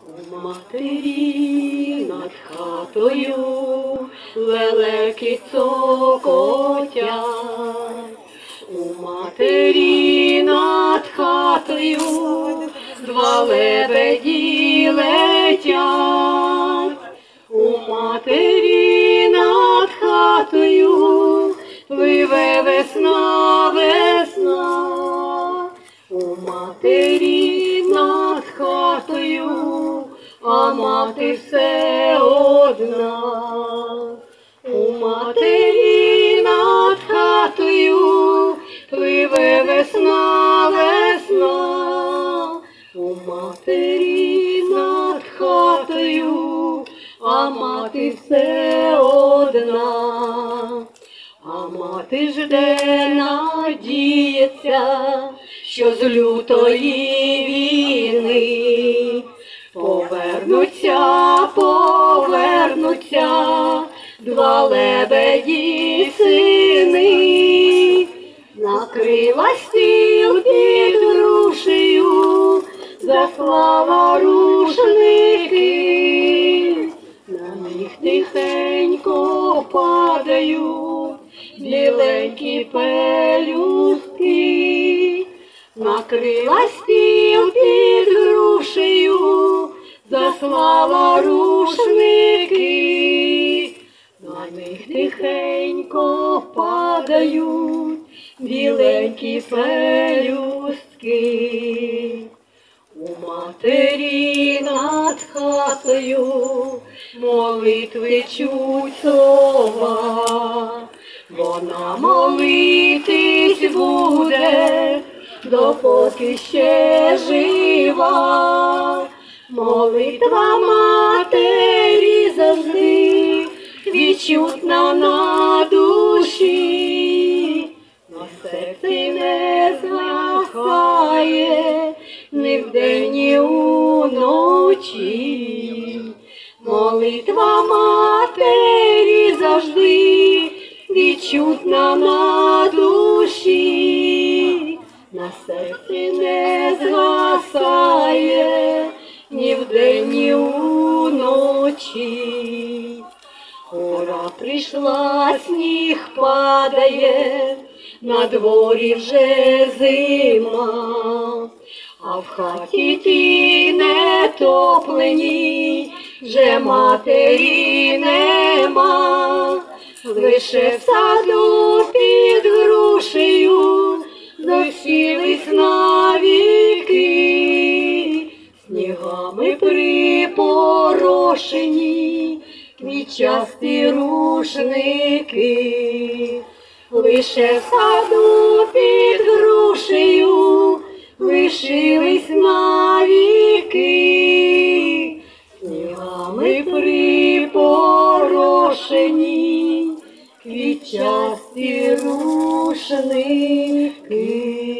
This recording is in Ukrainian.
У матері над хатою лелеки цокотять, у матері над хатою два лебеді летять, у матері над хатою пливе весна, весна, у матері над хатою, а мати все одна. У матері над хатою пливе весна, весна, у матері над хатою, а мати все одна. А мати жде, надіється, що з лютої війни повернуться два лебеді сини. Накрила стіл під грушею, заслала рушники, на них тихенько падають біленькі пелюстки. Накрила стіл під грушею, заслала рушники, на них тихенько падають біленькі пелюстки. У матері над хатою молитви чуть слова, вона молитись буде, допоки ще жива. Молитва матері завжди відчутна на душі, на серці не згасає ні вдень, ні уночі. Молитва матері завжди відчутна на душі, на серці не згасає ні вдень, ні уночі. Пора прийшла, сніг падає, на дворі вже зима, а в хаті ті нетоплені вже матері нема. Лише в саду під грушею засілись навіки, снігами припорошені квітчасті рушники. Лише в саду під грушею лишились навіки, снігами припорошені квітчасті рушники.